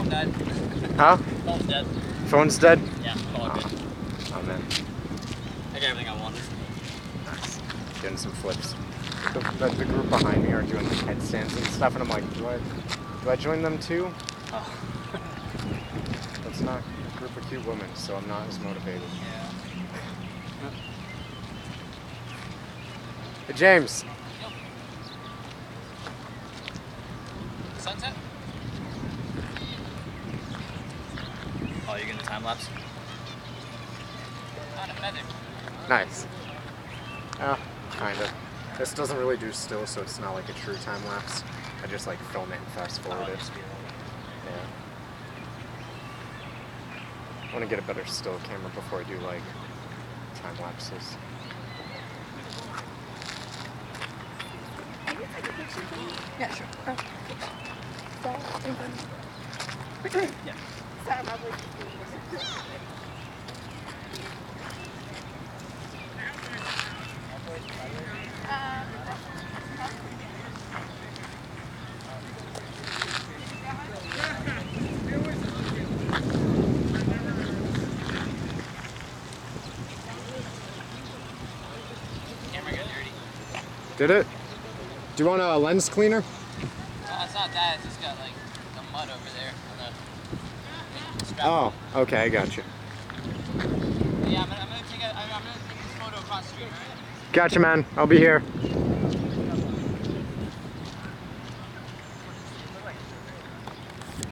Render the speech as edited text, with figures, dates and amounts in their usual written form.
phone died. Huh? Phone's dead. Phone's dead? Yeah, all good. Oh man. I got everything I wanted. Nice. Doing some flips. The group behind me are doing headstands and stuff, and I'm like, do I join them too? Oh. That's not a group of cute women, so I'm not as motivated. Yeah. Hey, James. Yep. Sunset? Oh, you're getting the time lapse? On a feather. Nice. Kinda. This doesn't really do still, so it's not like a true time lapse. I just like film it and fast forward it. Yeah. I want to get a better still camera before I do like time lapses. Yeah, sure. Yeah. Camera got dirty. Did it? Do you want a lens cleaner? No, it's not that. It's just got like the mud over there on the strap. Oh, okay, I got you. Yeah, I'm gonna take this photo across the street, alright? Gotcha, man. I'll be here.